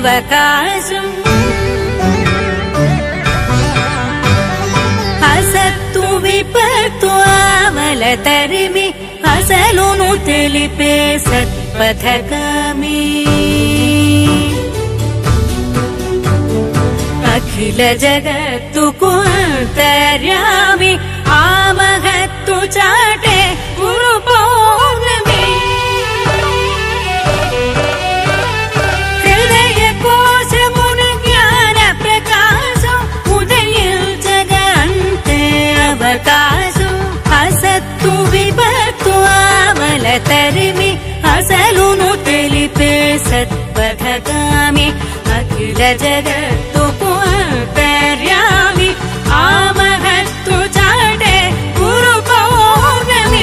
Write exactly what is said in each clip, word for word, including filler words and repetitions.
అవకాశం అసత్తు విపత్తు ఆవల తరిమి అసలును తెలిపే సత్పథగామి అఖిల జగత్తుకు అంతర్యామి ఆ మహత్తు చాటే గురు పౌర్ణమి హృదయ కోశమున జ్ఞాన ప్రకాశం ఉదయించగ అంతే అవకాశం అసత్తు విపత్తు ఆవల తరిమి అసలును తెలిపే సత్పథగామి అఖిల జగత్తుకు అంతర్యామి ఆ మహత్తు చాటే గురు పౌర్ణమి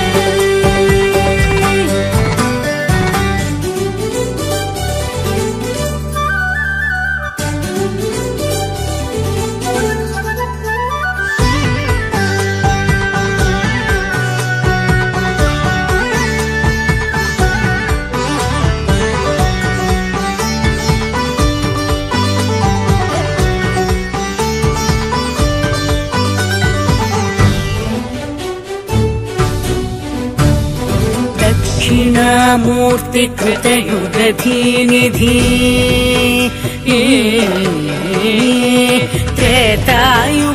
दक्षिणामूर्ति कृतयुगधीनिधि त्रेतायु